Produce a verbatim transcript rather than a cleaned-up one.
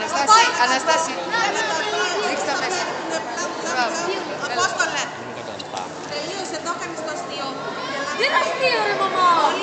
Αναστάση, Αναστάση. Ρίξτε τα μέσα. Μπράβο. Απόστολε. Τελείωσε, το έκανες το αστείο. Δεν είναι αστείο ρε μαμά.